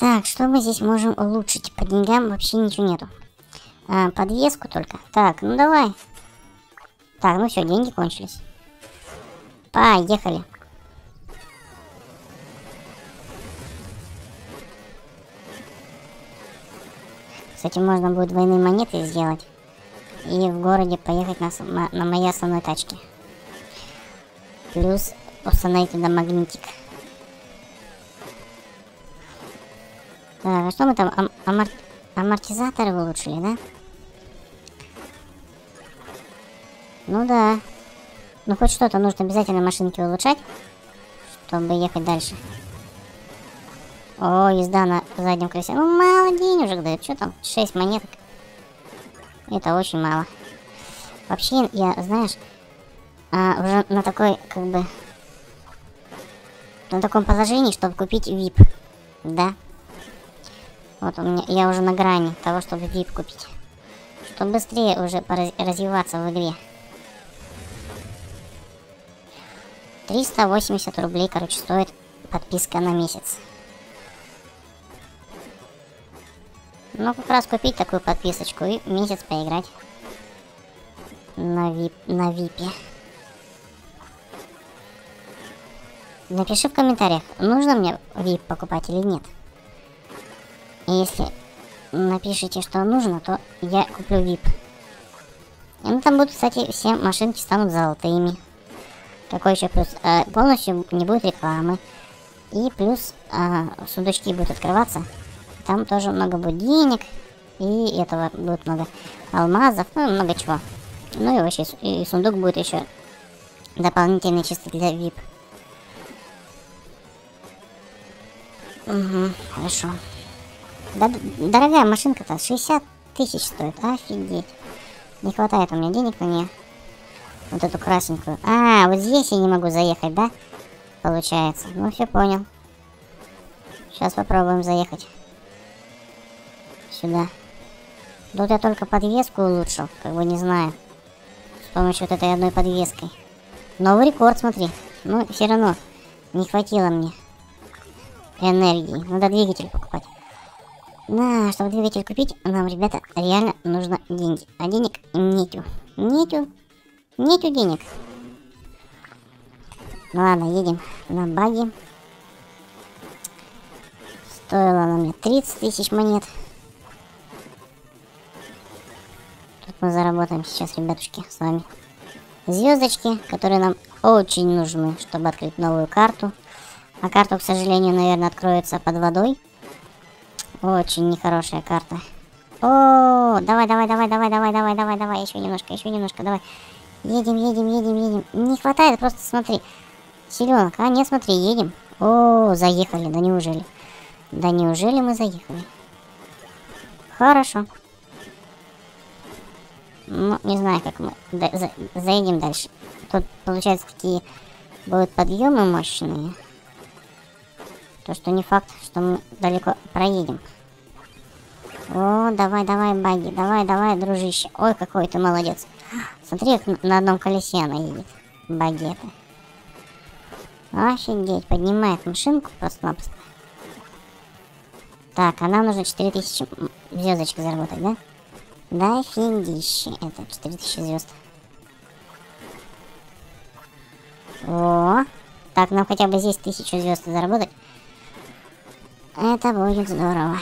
Так, что мы здесь можем улучшить? По деньгам вообще ничего нету. Подвеску только. Так, ну давай. Так, ну все, деньги кончились. Поехали. Кстати, можно будет двойные монеты сделать. И в городе поехать на моей основной тачке. Плюс установить туда магнитик. Так, а что мы там? Амортизаторы улучшили, да? Ну да. Ну хоть что-то нужно обязательно машинки улучшать, чтобы ехать дальше. О, езда на заднем колесе. Ну мало денежек дают. Что там? 6 монеток. Это очень мало. Вообще, я, знаешь, уже на такой, как бы, на таком положении, чтобы купить VIP. Да. Вот у меня, я уже на грани того, чтобы VIP купить. Чтобы быстрее уже развиваться в игре. 380 рублей, короче, стоит подписка на месяц. Ну, как раз купить такую подписочку и месяц поиграть на VIP. Напиши в комментариях, нужно мне VIP покупать или нет. И если напишите, что нужно, то я куплю VIP. И ну, там будут, кстати, все машинки станут золотыми. Какой еще плюс? Полностью не будет рекламы. И плюс сундучки будут открываться. Там тоже много будет денег. И этого будет много алмазов. Ну, много чего. Ну и вообще, и сундук будет еще дополнительный чисто для VIP. Угу, хорошо. Да, дорогая машинка-то 60 тысяч стоит. Офигеть. Не хватает у меня денег на нее. Вот эту красненькую. Вот здесь я не могу заехать, да? Получается. Ну, все понял. Сейчас попробуем заехать. Сюда. Тут я только подвеску улучшил. Как бы не знаю. С помощью вот этой одной подвеской. Новый рекорд, смотри. Ну, все равно не хватило мне энергии. Надо двигатель покупать. Да, чтобы двигатель купить, нам, ребята, реально нужно деньги. А денег нету. Нету денег. Ну ладно, едем на баги. Стоило она мне 30 тысяч монет. Тут мы заработаем сейчас, ребятушки, с вами звездочки, которые нам очень нужны, чтобы открыть новую карту. А карту, к сожалению, наверное, откроется под водой. Очень нехорошая карта. О, давай, еще немножко, давай. Едем. Не хватает, просто смотри. Селенок, нет, смотри, едем. О, заехали, да неужели? Да неужели мы заехали? Хорошо. Ну, не знаю, как мы заедем дальше. Тут, получается, такие будут подъемы мощные. То, что не факт, что мы далеко проедем. О, давай, баги, давай, дружище. Ой, какой ты молодец. Смотри, как на одном колесе она едет. Багета. Офигеть, поднимает машинку просто-напросто. Так, а нам нужно 4000 звездочек заработать, да? Да, офигище. Это 4000 звезд. О, так, нам хотя бы здесь 1000 звезд заработать. Это будет здорово.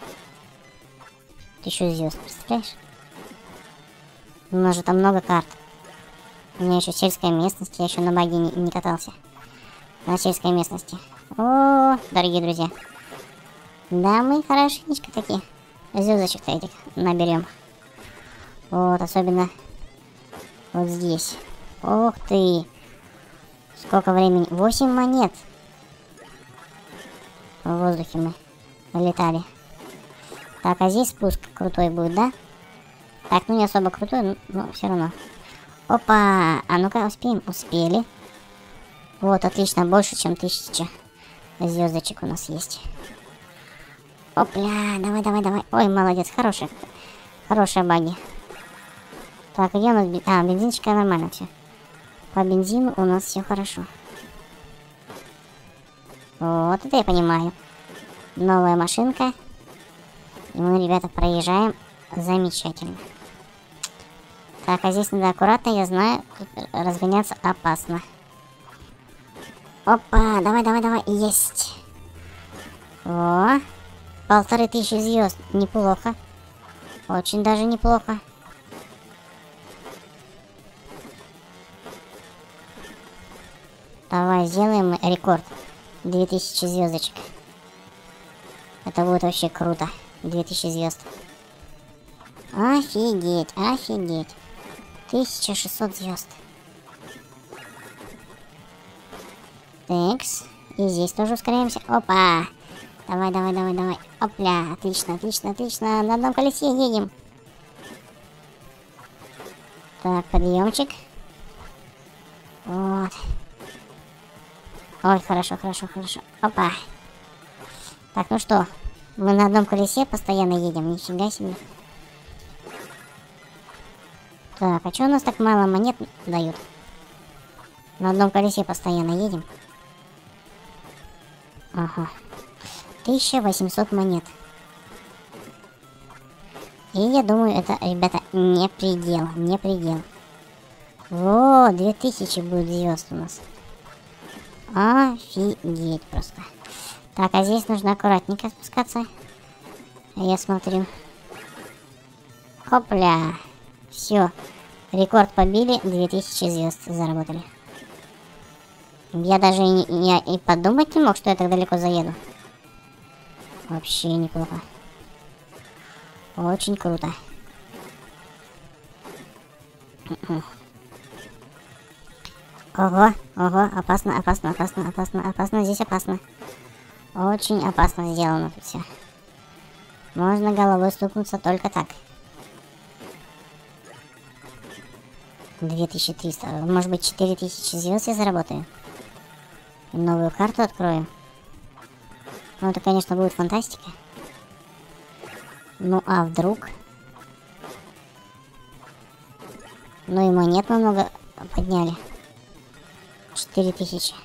1000 звезд, представляешь? У нас же там много карт. У меня еще сельская местность, я еще на баге не катался. На сельской местности. О, дорогие друзья. Да, мы хорошенечко такие звездочек-то этих наберем. Вот, особенно вот здесь. Ух ты. Сколько времени? 8 монет. В воздухе мы летали. Так, а здесь спуск крутой будет, да? Так, ну не особо крутой, но все равно. Опа! А ну-ка, успеем? Успели. Вот, отлично, больше, чем 1000 звездочек у нас есть. Опля, давай. Ой, молодец, хорошая баги. Так, где у нас... бензинчика нормально все. По бензину у нас все хорошо. Вот это я понимаю. Новая машинка. И мы, ребята, проезжаем замечательно. Так, а здесь надо аккуратно, я знаю, тут разгоняться опасно. Опа, давай, давай, давай, есть. О, 1500 звезд, неплохо. Очень даже неплохо. Давай, сделаем рекорд. 2000 звездочек. Это будет вообще круто. 2000 звезд. Офигеть, офигеть. 1600 звезд. Такс. И здесь тоже ускоряемся. Опа. Давай, давай, давай, давай. Опля. Отлично, отлично, отлично. На одном колесе едем. Так, подъемчик. Вот. Ой, хорошо, хорошо, хорошо. Опа. Так, ну что? Мы на одном колесе постоянно едем. Нифига себе. Так, а что у нас так мало монет дают? На одном колесе постоянно едем. Ага. 1800 монет. И я думаю, это, ребята, не предел. Не предел. Во, 2000 будет звезд у нас. Офигеть просто. Так, а здесь нужно аккуратненько спускаться. Я смотрю. Хопля. Все. Рекорд побили. 2000 звезд заработали. Я даже и подумать не мог, что я так далеко заеду. Вообще неплохо. Очень круто. Ого, ого, опасно, опасно, опасно, опасно, опасно, здесь опасно. Очень опасно сделано тут все. Можно головой стукнуться только так. 2300, может быть 4000 звезд я заработаю. Новую карту открою. Ну это, конечно, будет фантастика. Ну а вдруг? Ну и монет мы много подняли. 4000.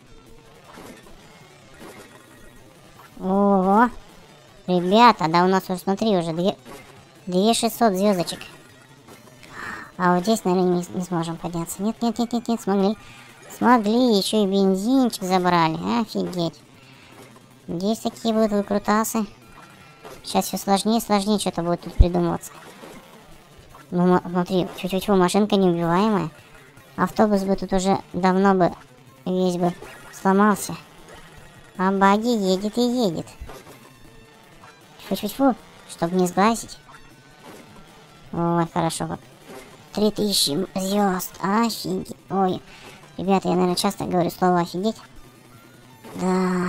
Ого. Ребята, да у нас уже, смотри, уже 2600 звездочек. А вот здесь, наверное, не сможем подняться. Нет, нет, нет, нет, нет, смогли. Смогли, еще и бензинчик забрали. Офигеть. Здесь такие будут выкрутасы. Сейчас все сложнее и сложнее что-то будет тут придумываться. Ну, смотри, чуть-чуть машинка неубиваемая. Автобус бы тут уже давно бы весь бы сломался. А багги едет и едет. Фу-фу-фу, чтобы не сглазить. Ой, хорошо как. 3000 звезд. Офигеть. Ой, ребята, я, наверное, часто говорю слово офигеть. Да.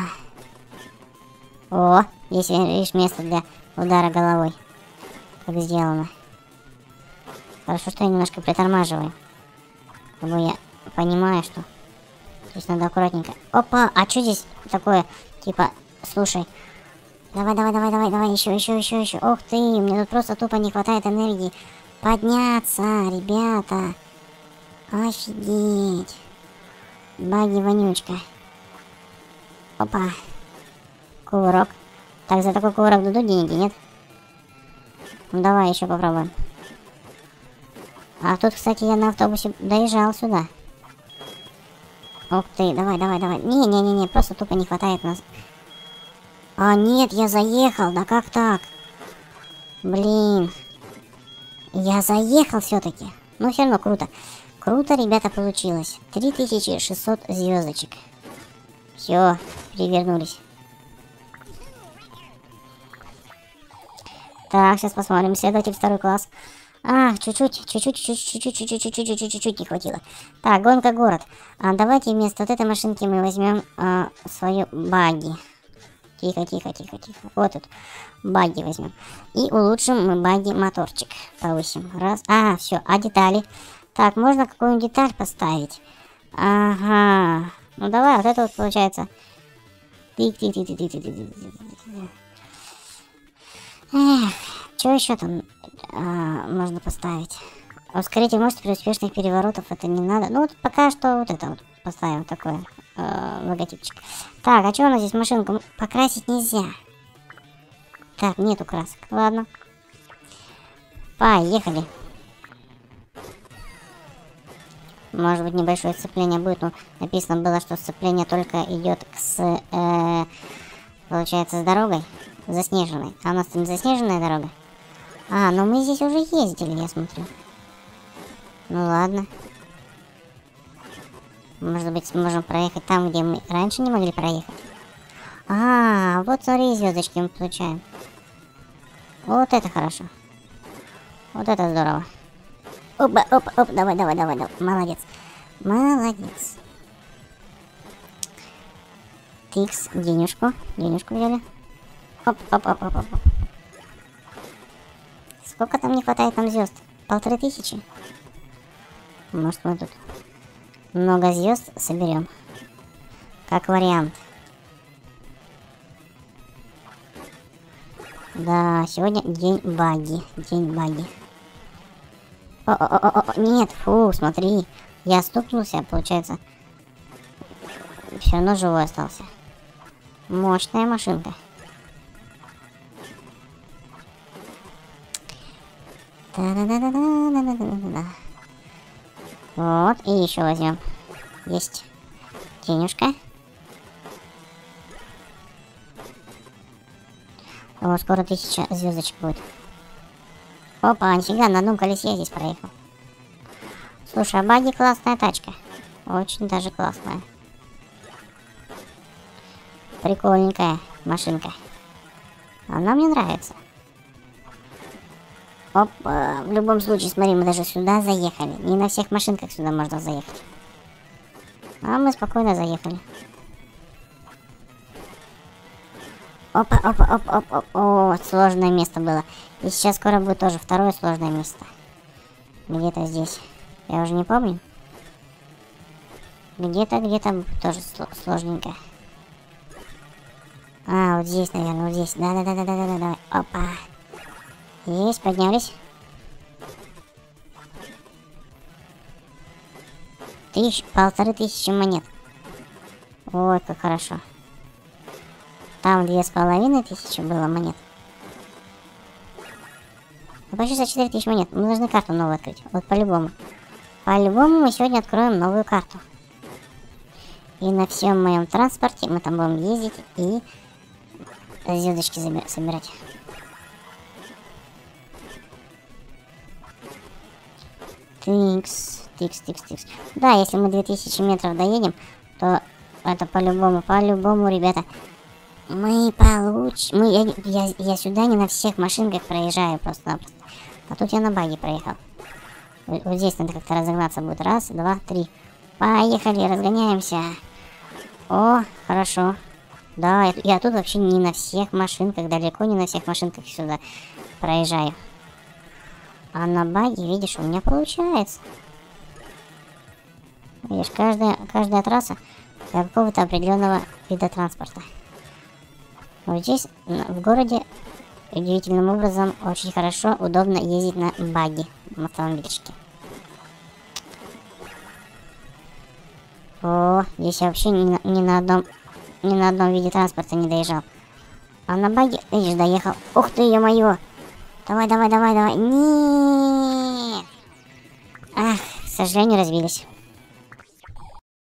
О, здесь, видишь, место для удара головой. Как сделано. Хорошо, что я немножко притормаживаю. Чтобы я понимаю, что здесь надо аккуратненько. Опа, а что здесь такое? Типа, слушай. Давай, давай, давай, давай, давай, еще, еще, еще, еще. Ух ты, мне тут просто тупо не хватает энергии. Подняться, ребята. Офигеть. Баги вонючка. Опа. Кувырок. Так, за такой кувырок дадут деньги, нет? Ну давай еще попробуем. А тут, кстати, я на автобусе доезжал сюда. Ух ты, давай, давай, давай. Не-не-не, просто тупо не хватает нас. А, нет, я заехал, да как так? Блин. Я заехал все-таки. Ну, все равно круто. Круто, ребята, получилось. 3600 звездочек. Все, перевернулись. Так, сейчас посмотрим. Исследователь второй класс. А, чуть-чуть не хватило. Так, гонка город. Давайте вместо вот этой машинки мы возьмем свою багги. Тихо, тихо, тихо, тихо. Вот тут багги возьмем. И улучшим мы багги моторчик. Повысим. Раз. А, все. А детали? Так, можно какую-нибудь деталь поставить? Ага. Ну давай, вот это вот получается. Эх, что еще там можно поставить? Ускоритель мощности при успешных переворотов, это не надо. Ну вот пока что вот это вот поставим такой логотипчик. Так, а что у нас здесь машинку покрасить нельзя? Так, нету красок. Ладно. Поехали. Может быть, небольшое сцепление будет. Но написано было, что сцепление только идет получается, с дорогой заснеженной. А у нас не заснеженная дорога. А, но мы здесь уже ездили, я смотрю. Ну ладно. Может быть, сможем проехать там, где мы раньше не могли проехать. А, вот смотри, звездочки мы получаем. Вот это хорошо. Вот это здорово. Опа, опа, оп, давай, давай, давай, давай. Молодец. Молодец. Тикс, денежку. Денежку взяли. Оп, оп, оп, оп, оп. Сколько там не хватает нам звезд? 1500? Может, мы тут много звезд соберем. Как вариант. Да, сегодня день баги. День баги. О, нет, фу, смотри. Я стукнулся, получается. Все равно живой остался. Мощная машинка. Да-да-да-да-да-да-да-да-да. Вот, и еще возьмем. Есть денежка. О, скоро 1000 звездочек будет. Опа, нифига, на одном колесе я здесь проехал. Слушай, а баги классная тачка. Очень даже классная. Прикольненькая машинка. Она мне нравится. Опа, в любом случае, смотри, мы даже сюда заехали. Не на всех машинках сюда можно заехать. А мы спокойно заехали. Опа, опа, опа, опа, о, сложное место было. И сейчас скоро будет тоже второе сложное место. Где-то здесь. Я уже не помню. Где-то тоже сложненько. А, вот здесь, наверное, вот здесь. Да-да-да-да-да-да. Опа. Есть, поднялись. 1500 монет. Ой, как хорошо. Там 2500 было монет. Ну, почти за 4000 монет. Мы должны карту новую открыть. Вот по-любому. По-любому мы сегодня откроем новую карту. И на всем моем транспорте мы там будем ездить и звездочки собирать. Тикс, тикс, тикс, тикс. Да, если мы 2000 метров доедем, то это по-любому, ребята, мы получим... Я сюда не на всех машинках проезжаю просто-напросто. А тут я на баги проехал. Вот здесь надо как-то разогнаться будет. Раз, два, три. Поехали, разгоняемся. О, хорошо. Да, я тут вообще не на всех машинках, далеко не на всех машинках сюда проезжаю. А на баги, видишь, у меня получается. Видишь, каждая трасса для какого-то определенного вида транспорта. Вот здесь, в городе, удивительным образом, очень хорошо, удобно ездить на баги, на автомобильчике. О, здесь я вообще ни на одном виде транспорта не доезжал. А на баги, видишь, доехал. Ух ты, ё-моё! Давай, давай, давай, давай. Нет! Ах, к сожалению, разбились.